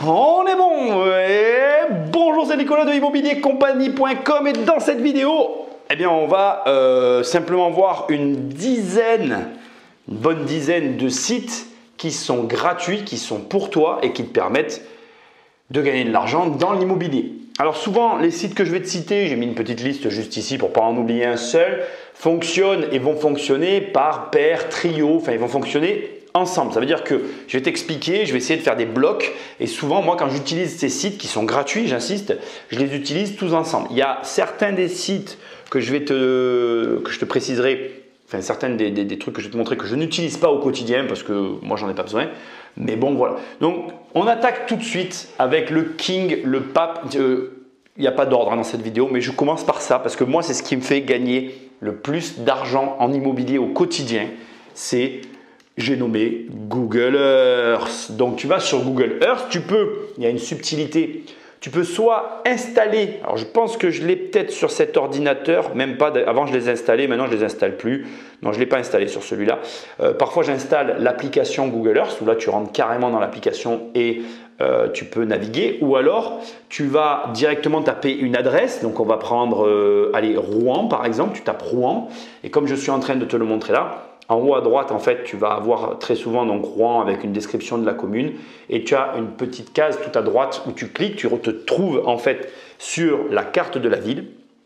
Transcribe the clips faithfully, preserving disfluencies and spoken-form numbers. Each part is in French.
On est bon. Et bonjour, c'est Nicolas de immobilier compagnie point com et dans cette vidéo, eh bien, on va euh, simplement voir une dizaine, une bonne dizaine de sites qui sont gratuits, qui sont pour toi et qui te permettent de gagner de l'argent dans l'immobilier. Alors souvent, les sites que je vais te citer, j'ai mis une petite liste juste ici pour ne pas en oublier un seul, fonctionnent et vont fonctionner par paire, trio, enfin ils vont fonctionner ensemble. Ça veut dire que je vais t'expliquer, je vais essayer de faire des blocs et souvent moi quand j'utilise ces sites qui sont gratuits, j'insiste, je les utilise tous ensemble. Il y a certains des sites que je vais te, que je te préciserai, enfin certains des, des, des trucs que je vais te montrer que je n'utilise pas au quotidien parce que moi j'en ai pas besoin. Mais bon voilà. Donc on attaque tout de suite avec le king, le pape. Euh, il n'y a pas d'ordre dans cette vidéo, mais je commence par ça parce que moi c'est ce qui me fait gagner le plus d'argent en immobilier au quotidien. C'est j'ai nommé Google Earth. Donc tu vas sur Google Earth, tu peux, il y a une subtilité, tu peux soit installer, alors je pense que je l'ai peut-être sur cet ordinateur, même pas, avant je les installais, maintenant je les installe plus. Non, je ne l'ai pas installé sur celui-là. Euh, parfois j'installe l'application Google Earth, où là tu rentres carrément dans l'application et euh, tu peux naviguer. Ou alors tu vas directement taper une adresse, donc on va prendre, euh, allez, Rouen par exemple, tu tapes Rouen. Et comme je suis en train de te le montrer là, en haut à droite, en fait, tu vas avoir très souvent donc Rouen avec une description de la commune et tu as une petite case tout à droite où tu cliques, tu te trouves en fait sur la carte de la ville.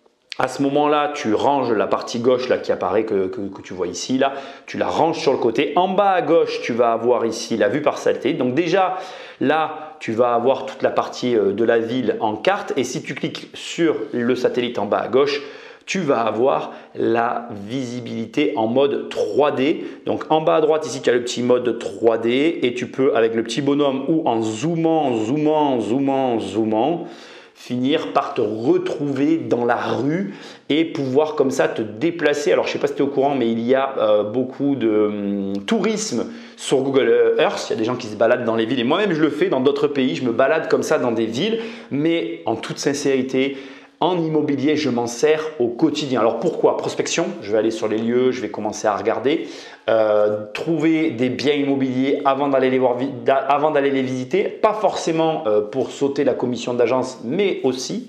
À ce moment-là, tu ranges la partie gauche là, qui apparaît, que, que, que tu vois ici, là, tu la ranges sur le côté. En bas à gauche, tu vas avoir ici la vue par satellite. Donc déjà, là, tu vas avoir toute la partie de la ville en carte et si tu cliques sur le satellite en bas à gauche, tu vas avoir la visibilité en mode trois D. Donc en bas à droite ici, tu as le petit mode trois D et tu peux avec le petit bonhomme ou en zoomant, zoomant, zoomant, zoomant, finir par te retrouver dans la rue et pouvoir comme ça te déplacer. Alors je ne sais pas si tu es au courant, mais il y a euh, beaucoup de hum, tourisme sur Google Earth. Il y a des gens qui se baladent dans les villes et moi-même je le fais dans d'autres pays. Je me balade comme ça dans des villes, mais en toute sincérité, en immobilier, je m'en sers au quotidien. Alors pourquoi? Prospection, je vais aller sur les lieux, je vais commencer à regarder, euh, trouver des biens immobiliers avant d'aller les voir, avant d'aller les visiter, pas forcément euh, pour sauter la commission d'agence, mais aussi.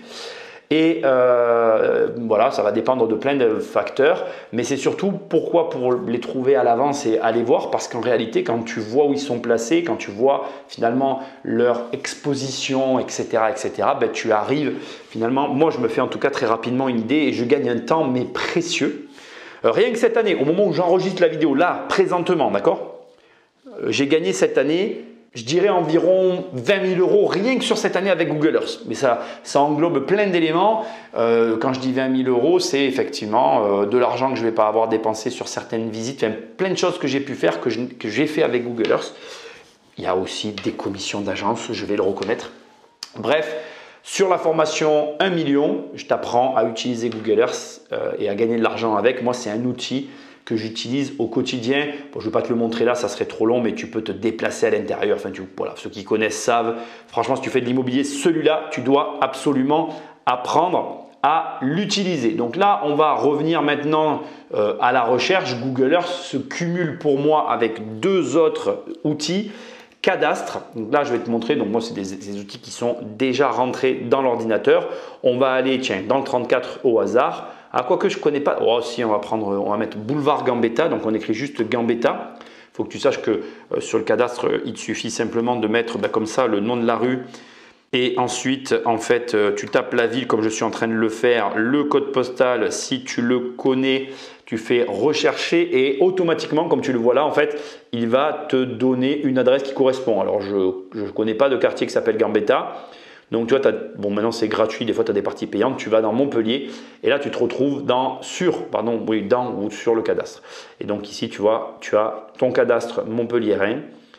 Et euh, voilà, ça va dépendre de plein de facteurs, mais c'est surtout pourquoi pour les trouver à l'avance et aller voir, parce qu'en réalité, quand tu vois où ils sont placés, quand tu vois finalement leur exposition, et cetera, et cetera, ben, tu arrives finalement, moi je me fais en tout cas très rapidement une idée et je gagne un temps mais précieux. Euh, rien que cette année, au moment où j'enregistre la vidéo, là, présentement, d'accord, euh, j'ai gagné cette année, je dirais environ vingt mille euros rien que sur cette année avec Google Earth. Mais ça, ça englobe plein d'éléments. Euh, quand je dis vingt mille euros, c'est effectivement euh, de l'argent que je ne vais pas avoir dépensé sur certaines visites. Enfin, plein de choses que j'ai pu faire, que j'ai fait avec Google Earth. Il y a aussi des commissions d'agence, je vais le reconnaître. Bref, sur la formation un million, je t'apprends à utiliser Google Earth euh, et à gagner de l'argent avec. Moi, c'est un outil que j'utilise au quotidien. Bon, je ne vais pas te le montrer là, ça serait trop long, mais tu peux te déplacer à l'intérieur. Enfin, tu, voilà, ceux qui connaissent savent. Franchement, si tu fais de l'immobilier, celui-là, tu dois absolument apprendre à l'utiliser. Donc là, on va revenir maintenant euh, à la recherche. Google Earth se cumule pour moi avec deux autres outils. Cadastre, donc là je vais te montrer, donc moi c'est des, des outils qui sont déjà rentrés dans l'ordinateur. On va aller, tiens, dans le trente-quatre au hasard. À quoi que je ne connais pas, oh si, on va prendre, on va mettre boulevard Gambetta, donc on écrit juste Gambetta. Il faut que tu saches que euh, sur le cadastre, il te suffit simplement de mettre bah, comme ça le nom de la rue. Et ensuite, en fait, tu tapes la ville comme je suis en train de le faire, le code postal, si tu le connais, tu fais rechercher et automatiquement, comme tu le vois là, en fait, il va te donner une adresse qui correspond. Alors, je ne connais pas de quartier qui s'appelle Gambetta. Donc, tu vois, t'as, bon, maintenant c'est gratuit, des fois tu as des parties payantes. Tu vas dans Montpellier et là, tu te retrouves dans, sur, pardon, oui, dans ou sur le cadastre. Et donc, ici, tu vois, tu as ton cadastre montpelliérain.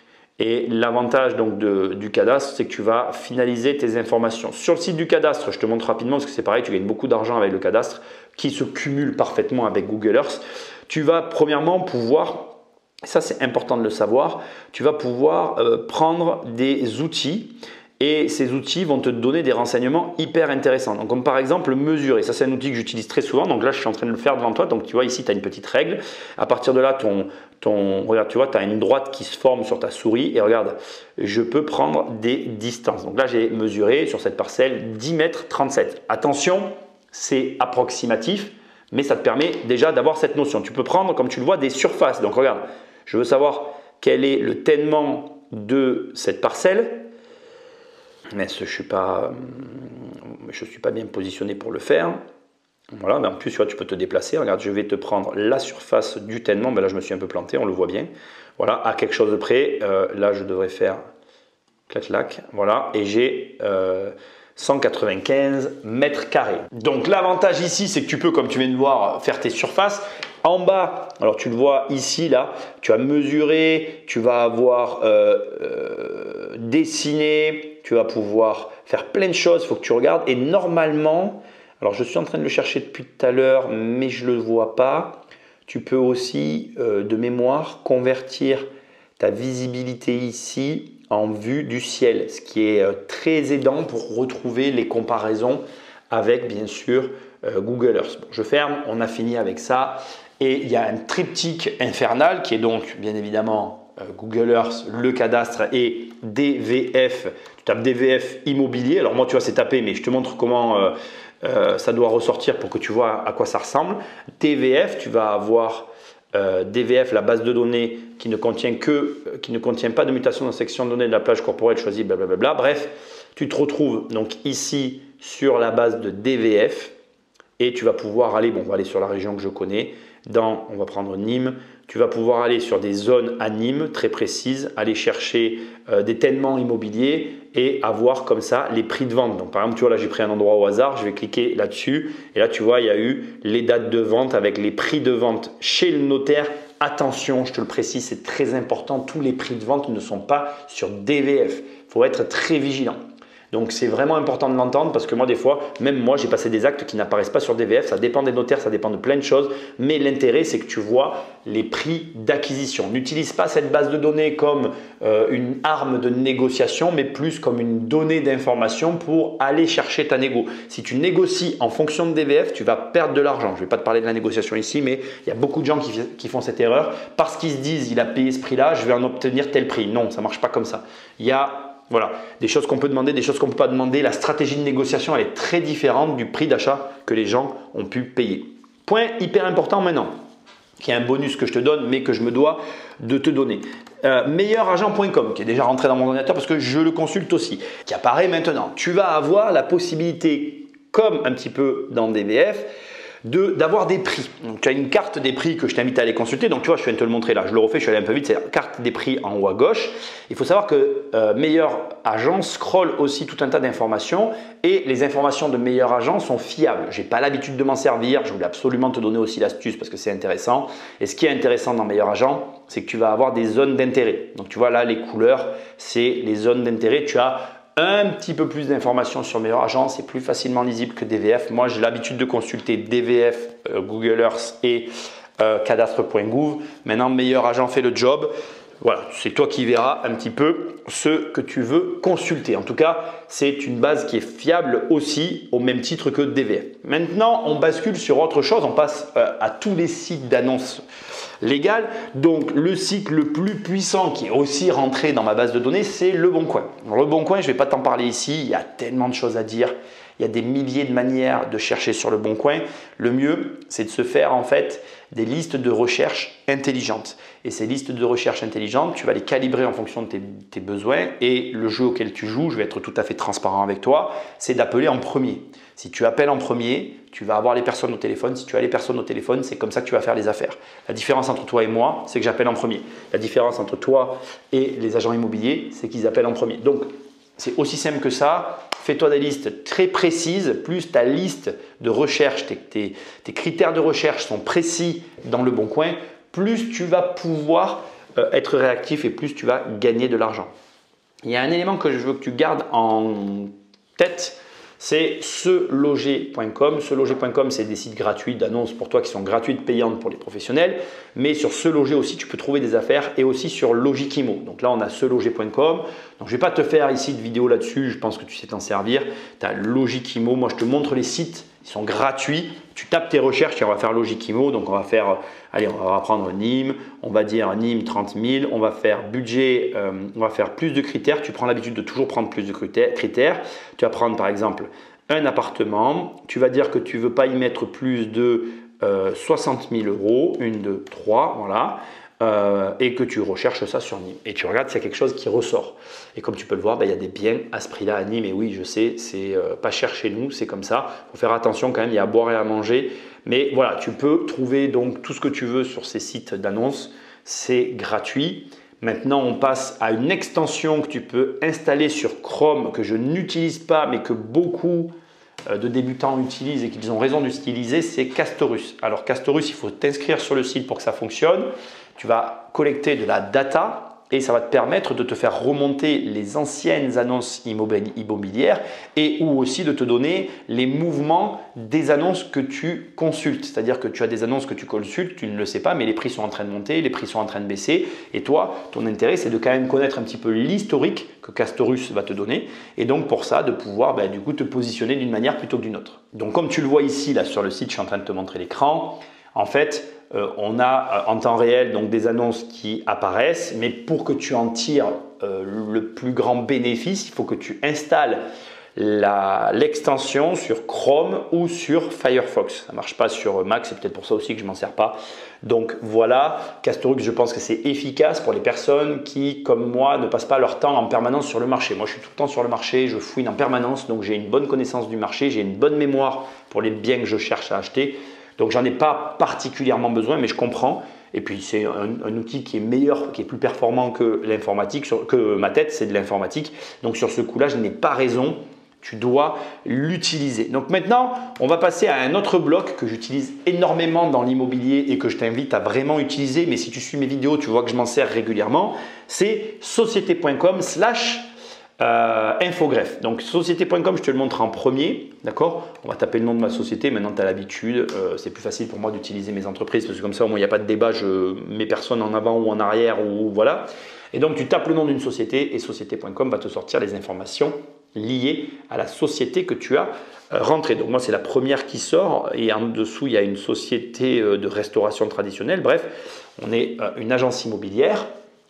Et l'avantage donc de, du cadastre, c'est que tu vas finaliser tes informations. Sur le site du cadastre, je te montre rapidement parce que c'est pareil, tu gagnes beaucoup d'argent avec le cadastre qui se cumule parfaitement avec Google Earth. Tu vas premièrement pouvoir, ça c'est important de le savoir, tu vas pouvoir euh, prendre des outils et ces outils vont te donner des renseignements hyper intéressants. Donc, comme par exemple mesurer, ça c'est un outil que j'utilise très souvent. Donc là je suis en train de le faire devant toi. Donc tu vois ici tu as une petite règle. À partir de là ton ton… Regarde, tu vois, tu as une droite qui se forme sur ta souris et regarde, je peux prendre des distances. Donc là, j'ai mesuré sur cette parcelle dix mètres trente-sept. Attention, c'est approximatif, mais ça te permet déjà d'avoir cette notion. Tu peux prendre, comme tu le vois, des surfaces. Donc regarde, je veux savoir quel est le ténement de cette parcelle. Mais je ne suis, suis pas bien positionné pour le faire. Voilà, mais en plus, tu vois, tu peux te déplacer. Regarde, je vais te prendre la surface du ténement. Ben là, je me suis un peu planté, on le voit bien. Voilà, à quelque chose de près. Euh, là, je devrais faire clac clac. Voilà, et j'ai euh, cent quatre-vingt-quinze mètres carrés. Donc, l'avantage ici, c'est que tu peux, comme tu viens de voir, faire tes surfaces. En bas, alors tu le vois ici, là, tu as mesuré, tu vas avoir euh, euh, dessiné, tu vas pouvoir faire plein de choses. Il faut que tu regardes. Et normalement… Alors, je suis en train de le chercher depuis tout à l'heure, mais je ne le vois pas. Tu peux aussi, euh, de mémoire, convertir ta visibilité ici en vue du ciel, ce qui est euh, très aidant pour retrouver les comparaisons avec, bien sûr, euh, Google Earth. Bon, je ferme, on a fini avec ça. Et il y a un triptyque infernal qui est donc, bien évidemment, euh, Google Earth, le cadastre et D V F. Tu tapes D V F immobilier. Alors, moi, tu vois, c'est tapé, mais je te montre comment… Euh, Euh, ça doit ressortir pour que tu vois à quoi ça ressemble. D V F, tu vas avoir euh, D V F, la base de données qui ne contient que, euh, qui ne contient pas de mutation dans la section de données de la plage corporelle choisie, blablabla. Bref, tu te retrouves donc ici sur la base de D V F et tu vas pouvoir aller, bon, on va aller sur la région que je connais. Dans, on va prendre Nîmes. Tu vas pouvoir aller sur des zones à Nîmes très précises, aller chercher euh, des ténements immobiliers et avoir comme ça les prix de vente. Donc par exemple, tu vois là, j'ai pris un endroit au hasard, je vais cliquer là-dessus et là tu vois, il y a eu les dates de vente avec les prix de vente chez le notaire. Attention, je te le précise, c'est très important, tous les prix de vente ne sont pas sur D V F. Il faut être très vigilant. Donc, c'est vraiment important de l'entendre parce que moi, des fois, même moi, j'ai passé des actes qui n'apparaissent pas sur D V F. Ça dépend des notaires, ça dépend de plein de choses. Mais l'intérêt, c'est que tu vois les prix d'acquisition. N'utilise pas cette base de données comme euh, une arme de négociation, mais plus comme une donnée d'information pour aller chercher ta négo. Si tu négocies en fonction de D V F, tu vas perdre de l'argent. Je ne vais pas te parler de la négociation ici, mais il y a beaucoup de gens qui, qui font cette erreur parce qu'ils se disent, il a payé ce prix-là, je vais en obtenir tel prix. Non, ça ne marche pas comme ça. Il y a… Voilà, des choses qu'on peut demander, des choses qu'on ne peut pas demander. La stratégie de négociation, elle est très différente du prix d'achat que les gens ont pu payer. Point hyper important maintenant, qui est un bonus que je te donne, mais que je me dois de te donner. Euh, meilleur agent point com, qui est déjà rentré dans mon ordinateur parce que je le consulte aussi, qui apparaît maintenant. Tu vas avoir la possibilité, comme un petit peu dans D V F, d'avoir des prix. Donc, tu as une carte des prix que je t'invite à aller consulter. Donc, tu vois, je viens de te le montrer là. Je le refais, je suis allé un peu vite. C'est la carte des prix en haut à gauche. Il faut savoir que euh, Meilleur Agent scrolle aussi tout un tas d'informations et les informations de Meilleur Agent sont fiables. Je n'ai pas l'habitude de m'en servir. Je voulais absolument te donner aussi l'astuce parce que c'est intéressant. Et ce qui est intéressant dans Meilleur Agent, c'est que tu vas avoir des zones d'intérêt. Donc, tu vois là, les couleurs, c'est les zones d'intérêt. Tu as un petit peu plus d'informations sur Meilleur Agent, c'est plus facilement lisible que D V F. Moi, j'ai l'habitude de consulter D V F, euh, Google Earth et euh, cadastre point gouv. Maintenant, Meilleur Agent fait le job. Voilà, c'est toi qui verras un petit peu ce que tu veux consulter. En tout cas, c'est une base qui est fiable aussi au même titre que D V F. Maintenant, on bascule sur autre chose. On passe euh, à tous les sites d'annonces légales. Donc, le site le plus puissant qui est aussi rentré dans ma base de données, c'est Le Bon Coin. Le Bon Coin, je ne vais pas t'en parler ici. Il y a tellement de choses à dire. Il y a des milliers de manières de chercher sur Le Bon Coin. Le mieux, c'est de se faire en fait des listes de recherche intelligentes. Et ces listes de recherche intelligentes, tu vas les calibrer en fonction de tes, tes besoins. Et le jeu auquel tu joues, je vais être tout à fait transparent avec toi, c'est d'appeler en premier. Si tu appelles en premier, tu vas avoir les personnes au téléphone. Si tu as les personnes au téléphone, c'est comme ça que tu vas faire les affaires. La différence entre toi et moi, c'est que j'appelle en premier. La différence entre toi et les agents immobiliers, c'est qu'ils appellent en premier. Donc, c'est aussi simple que ça. Fais-toi des listes très précises. Plus ta liste de recherche, tes, tes, tes critères de recherche sont précis dans Le Bon Coin, plus tu vas pouvoir euh, être réactif et plus tu vas gagner de l'argent. Il y a un élément que je veux que tu gardes en tête, c'est seloger point com. seloger point com, c'est des sites gratuits d'annonces pour toi qui sont gratuites, payantes pour les professionnels. Mais sur Seloger aussi, tu peux trouver des affaires et aussi sur Logikimo. Donc là, on a seloger point com. Donc, je ne vais pas te faire ici de vidéo là-dessus. Je pense que tu sais t'en servir. Tu as Logikimo. Moi, je te montre les sites. Ils sont gratuits. Tu tapes tes recherches et on va faire Logikimo. Donc, on va faire allez, on va prendre Nîmes, on va dire Nîmes trente mille, on va faire budget, euh, on va faire plus de critères. Tu prends l'habitude de toujours prendre plus de critères. Tu vas prendre par exemple un appartement, tu vas dire que tu ne veux pas y mettre plus de euh, soixante mille euros, une, deux, trois, voilà. Euh, et que tu recherches ça sur Nîmes. Et tu regardes s'il y a quelque chose qui ressort. Et comme tu peux le voir, ben, il y a des biens à ce prix-là à Nîmes. Et oui, je sais, c'est euh, pas cher chez nous, c'est comme ça. Il faut faire attention quand même, il y a à boire et à manger. Mais voilà, tu peux trouver donc tout ce que tu veux sur ces sites d'annonces. C'est gratuit. Maintenant, on passe à une extension que tu peux installer sur Chrome, que je n'utilise pas, mais que beaucoup de débutants utilisent et qu'ils ont raison d'utiliser, c'est Castorus. Alors Castorus, il faut t'inscrire sur le site pour que ça fonctionne. Tu vas collecter de la data et ça va te permettre de te faire remonter les anciennes annonces immobilières et ou aussi de te donner les mouvements des annonces que tu consultes. C'est-à-dire que tu as des annonces que tu consultes, tu ne le sais pas, mais les prix sont en train de monter, les prix sont en train de baisser. Et toi, ton intérêt, c'est de quand même connaître un petit peu l'historique que Castorus va te donner. Et donc pour ça, de pouvoir bah, du coup te positionner d'une manière plutôt que d'une autre. Donc comme tu le vois ici là sur le site, je suis en train de te montrer l'écran. En fait, euh, on a euh, en temps réel donc des annonces qui apparaissent, mais pour que tu en tires euh, le plus grand bénéfice, il faut que tu installes l'extension sur Chrome ou sur Firefox. Ça ne marche pas sur Mac, c'est peut-être pour ça aussi que je ne m'en sers pas. Donc voilà, Castorus, je pense que c'est efficace pour les personnes qui, comme moi, ne passent pas leur temps en permanence sur le marché. Moi, je suis tout le temps sur le marché, je fouine en permanence, donc j'ai une bonne connaissance du marché, j'ai une bonne mémoire pour les biens que je cherche à acheter. Donc, j'en ai pas particulièrement besoin, mais je comprends. Et puis, c'est un, un outil qui est meilleur, qui est plus performant que l'informatique, que ma tête, c'est de l'informatique. Donc, sur ce coup-là, je n'ai pas raison. Tu dois l'utiliser. Donc maintenant, on va passer à un autre bloc que j'utilise énormément dans l'immobilier et que je t'invite à vraiment utiliser. Mais si tu suis mes vidéos, tu vois que je m'en sers régulièrement. C'est société point com slash infogreffe. Donc société point com, je te le montre en premier. D'accord? On va taper le nom de ma société. Maintenant, tu as l'habitude. Euh, c'est plus facile pour moi d'utiliser mes entreprises parce que comme ça, au moins, il n'y a pas de débat. Je mets personne en avant ou en arrière ou voilà. Et donc, tu tapes le nom d'une société et société point com va te sortir les informations liées à la société que tu as rentrée. Donc moi, c'est la première qui sort et en dessous, il y a une société de restauration traditionnelle. Bref, on est une agence immobilière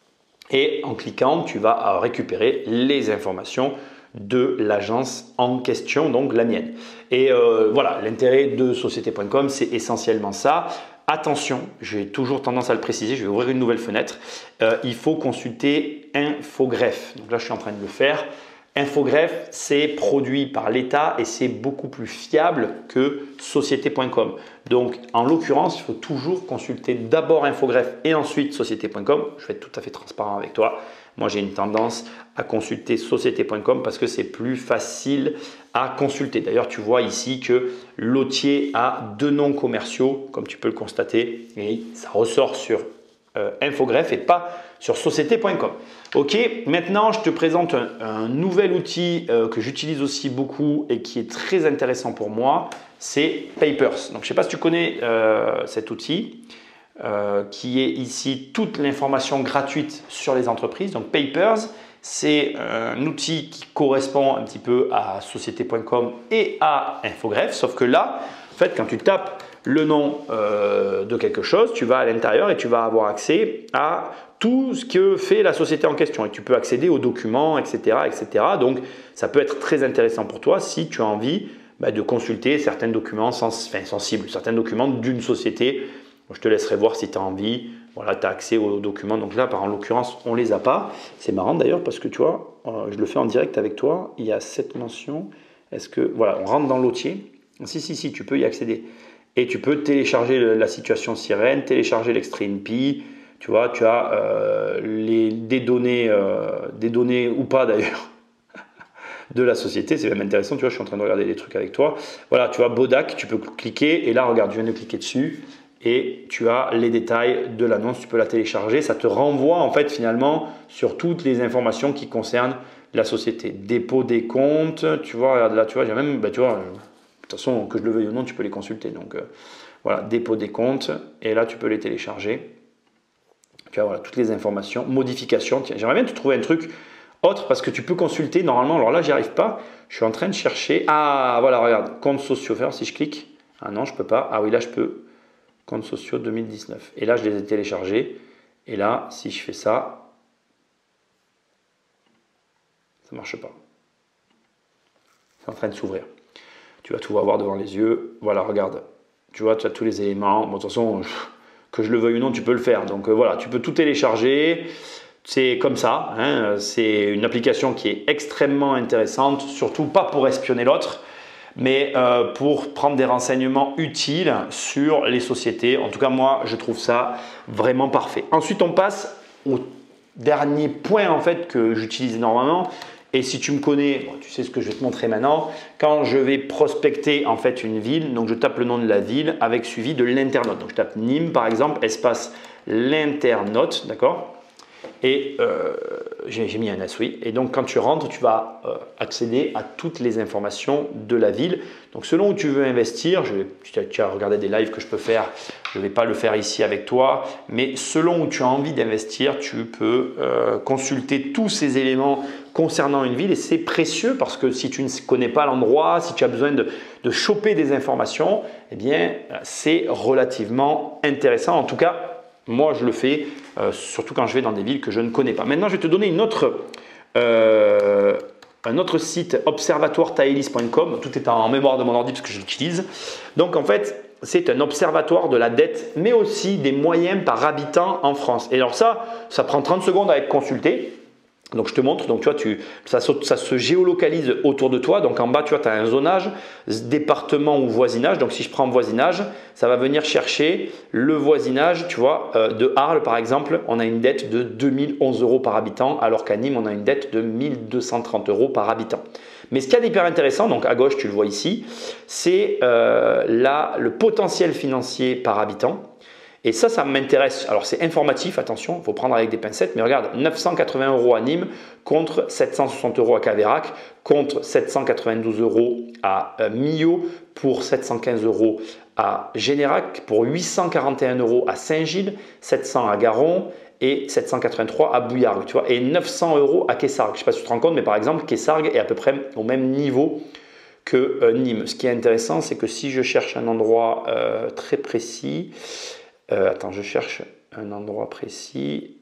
et en cliquant, tu vas récupérer les informations de l'agence en question, donc la mienne. Et euh, voilà, l'intérêt de société point com, c'est essentiellement ça. Attention, j'ai toujours tendance à le préciser, je vais ouvrir une nouvelle fenêtre. Euh, il faut consulter Infogreffe. Donc là, je suis en train de le faire. Infogreffe, c'est produit par l'État et c'est beaucoup plus fiable que société point com. Donc, en l'occurrence, il faut toujours consulter d'abord Infogreffe et ensuite société point com. Je vais être tout à fait transparent avec toi. Moi, j'ai une tendance à consulter société point com parce que c'est plus facile à consulter. D'ailleurs, tu vois ici que Lotier a deux noms commerciaux, comme tu peux le constater, et ça ressort sur euh, Infogreffe et pas sur société point com. Ok, maintenant je te présente un, un nouvel outil euh, que j'utilise aussi beaucoup et qui est très intéressant pour moi, c'est Papers. Donc je ne sais pas si tu connais euh, cet outil euh, qui est ici toute l'information gratuite sur les entreprises. Donc Papers, c'est un outil qui correspond un petit peu à société point com et à Infogreffe, sauf que là, en fait, quand tu tapes le nom euh, de quelque chose, tu vas à l'intérieur et tu vas avoir accès à tout ce que fait la société en question et tu peux accéder aux documents, et cetera, et cetera. Donc, ça peut être très intéressant pour toi si tu as envie bah, de consulter certains documents sens, enfin, sensibles, certains documents d'une société. Je te laisserai voir si tu as envie. Voilà, tu as accès aux documents. Donc là, par en l'occurrence, on ne les a pas. C'est marrant d'ailleurs parce que tu vois, euh, je le fais en direct avec toi. Il y a cette mention. Est-ce que, voilà, on rentre dans l'Otier. Si, si, si, tu peux y accéder. Et tu peux télécharger le, la situation sirène, télécharger l'extrait N P I. Tu vois, tu as euh, les, des, données, euh, des données ou pas d'ailleurs de la société. C'est même intéressant. Tu vois, je suis en train de regarder des trucs avec toi. Voilà, tu vois, Bodac, tu peux cliquer. Et là, regarde, je viens de cliquer dessus. Et tu as les détails de l'annonce. Tu peux la télécharger. Ça te renvoie en fait finalement sur toutes les informations qui concernent la société. Dépôt des comptes. Tu vois, regarde là, tu vois, j'ai même, bah, tu vois, de toute façon, que je le veuille ou non, tu peux les consulter. Donc euh, voilà, dépôt des comptes. Et là, tu peux les télécharger. Tu as voilà, toutes les informations, modifications. Tiens, j'aimerais bien te trouver un truc autre parce que tu peux consulter normalement. Alors là, j'y arrive pas. Je suis en train de chercher. Ah, voilà, regarde, comptes sociaux. Faire si je clique. Ah non, je peux pas. Ah oui, là, je peux. comptes sociaux deux mille dix-neuf. Et là, je les ai téléchargés. Et là, si je fais ça, ça ne marche pas. C'est en train de s'ouvrir. Tu vas tout avoir devant les yeux. Voilà, regarde. Tu vois, tu as tous les éléments. Bon, de toute façon, que je le veuille ou non, tu peux le faire. Donc euh, voilà, tu peux tout télécharger. C'est comme ça. Hein. C'est une application qui est extrêmement intéressante, surtout pas pour espionner l'autre, mais euh, pour prendre des renseignements utiles sur les sociétés. En tout cas, moi, je trouve ça vraiment parfait. Ensuite, on passe au dernier point en fait que j'utilise énormément. Et si tu me connais, bon, tu sais ce que je vais te montrer maintenant. Quand je vais prospecter en fait une ville, donc je tape le nom de la ville avec suivi de l'internaute. Donc je tape Nîmes par exemple, espace l'internaute, d'accord? Et euh, j'ai mis un S, oui. Et donc, quand tu rentres, tu vas euh, accéder à toutes les informations de la ville. Donc, selon où tu veux investir, je vais, tu as regardé des lives que je peux faire. Je ne vais pas le faire ici avec toi. Mais selon où tu as envie d'investir, tu peux euh, consulter tous ces éléments concernant une ville. Et c'est précieux parce que si tu ne connais pas l'endroit, si tu as besoin de, de choper des informations, eh bien, c'est relativement intéressant. En tout cas, moi, je le fais, euh, surtout quand je vais dans des villes que je ne connais pas. Maintenant, je vais te donner une autre, euh, un autre site, observatoire taelis point com. Tout est en mémoire de mon ordi parce que je l'utilise. Donc, en fait, c'est un observatoire de la dette, mais aussi des moyens par habitant en France. Et alors ça, ça prend trente secondes à être consulté. Donc, je te montre, donc tu vois, tu, ça, ça se géolocalise autour de toi. Donc, en bas, tu vois, tu as un zonage, département ou voisinage. Donc, si je prends voisinage, ça va venir chercher le voisinage, tu vois, euh, de Arles, par exemple. On a une dette de deux mille onze euros par habitant, alors qu'à Nîmes, on a une dette de mille deux cent trente euros par habitant. Mais ce qui est hyper intéressant, donc à gauche, tu le vois ici, c'est euh, là le potentiel financier par habitant. Et ça, ça m'intéresse. Alors, c'est informatif, attention, il faut prendre avec des pincettes. Mais regarde, neuf cent quatre-vingts euros à Nîmes contre sept cent soixante euros à Caveyrac, contre sept cent quatre-vingt-douze euros à euh, Millau, pour sept cent quinze euros à Générac, pour huit cent quarante et un euros à Saint-Gilles, sept cents à Garon et sept cent quatre-vingt-trois à Bouillargues, tu vois, et neuf cents euros à Quessargues. Je ne sais pas si tu te rends compte, mais par exemple, Quessargues est à peu près au même niveau que euh, Nîmes. Ce qui est intéressant, c'est que si je cherche un endroit euh, très précis, Euh, attends, je cherche un endroit précis.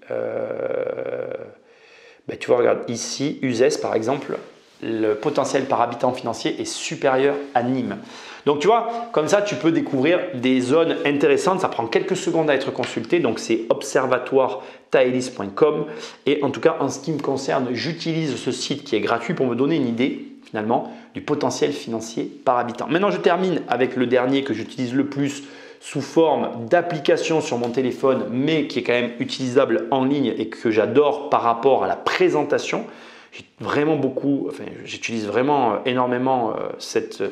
Euh, ben, tu vois, regarde ici, Uzès par exemple, le potentiel par habitant financier est supérieur à Nîmes. Donc tu vois, comme ça, tu peux découvrir des zones intéressantes. Ça prend quelques secondes à être consulté. Donc c'est observatoire taelis point com. Et en tout cas, en ce qui me concerne, j'utilise ce site qui est gratuit pour me donner une idée finalement du potentiel financier par habitant. Maintenant, je termine avec le dernier que j'utilise le plus sous forme d'application sur mon téléphone, mais qui est quand même utilisable en ligne et que j'adore par rapport à la présentation. J'ai vraiment beaucoup, enfin, j'utilise vraiment énormément euh, cette,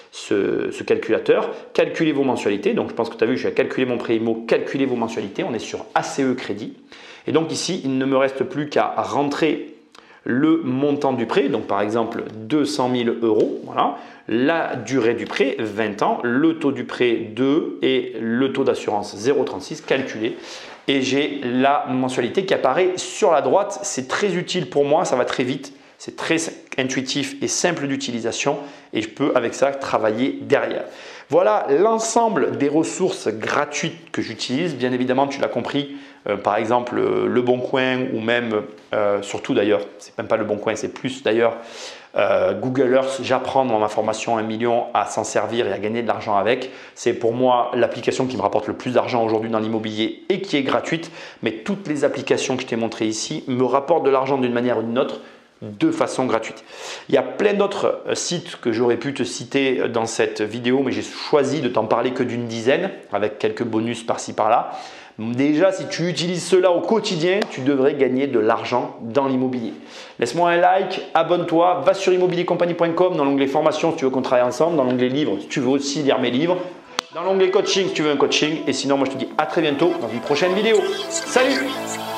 ce, ce calculateur. Calculez vos mensualités. Donc, je pense que tu as vu, je vais calculer mon prêt immo, calculer vos mensualités. On est sur A C E Crédit. Et donc ici, il ne me reste plus qu'à rentrer le montant du prêt, donc par exemple deux cent mille euros, voilà. La durée du prêt, vingt ans, le taux du prêt deux et le taux d'assurance zéro virgule trente-six calculé. Et j'ai la mensualité qui apparaît sur la droite. C'est très utile pour moi, ça va très vite, c'est très intuitif et simple d'utilisation et je peux avec ça travailler derrière. Voilà l'ensemble des ressources gratuites que j'utilise. Bien évidemment, tu l'as compris, euh, par exemple euh, Le Bon Coin ou même, euh, surtout d'ailleurs, c'est même pas Le Bon Coin, c'est plus d'ailleurs euh, Google Earth. J'apprends dans ma formation un million à s'en servir et à gagner de l'argent avec. C'est pour moi l'application qui me rapporte le plus d'argent aujourd'hui dans l'immobilier et qui est gratuite. Mais toutes les applications que je t'ai montrées ici me rapportent de l'argent d'une manière ou d'une autre, de façon gratuite. Il y a plein d'autres sites que j'aurais pu te citer dans cette vidéo, mais j'ai choisi de t'en parler que d'une dizaine, avec quelques bonus par-ci par-là. Déjà, si tu utilises cela au quotidien, tu devrais gagner de l'argent dans l'immobilier. Laisse-moi un like, abonne-toi, va sur immobilier compagnie point com dans l'onglet formation si tu veux qu'on travaille ensemble, dans l'onglet livres si tu veux aussi lire mes livres, dans l'onglet coaching si tu veux un coaching. Et sinon, moi je te dis à très bientôt dans une prochaine vidéo. Salut!